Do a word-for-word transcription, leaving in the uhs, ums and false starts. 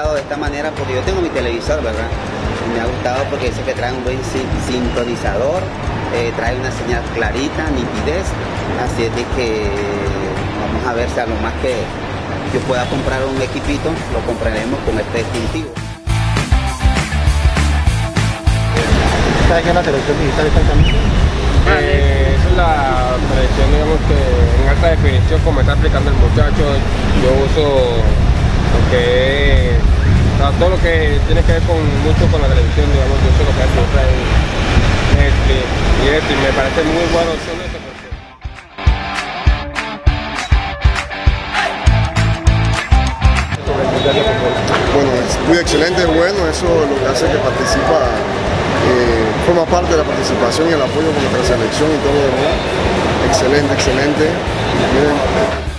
gustado de esta manera porque yo tengo mi televisor, ¿verdad? Y me ha gustado porque dice que trae un buen sintonizador, eh, trae una señal clarita, nitidez, así es de que vamos a ver si a lo más que yo pueda comprar un equipito, lo compraremos con este distintivo. ¿Sabes qué es la televisión digital está en camino? Eh, esa es la televisión, digamos que en alta definición, como está explicando el muchacho. Yo uso lo que es, o sea, todo lo que tiene que ver con mucho con la televisión, digamos, yo uso lo que es Netflix y esto, y me parece muy bueno solo eso porque... Bueno, es muy excelente, bueno, eso lo que hace que participa, eh, forma parte de la participación y el apoyo con nuestra selección y todo lo demás. Excelente, excelente. Miren.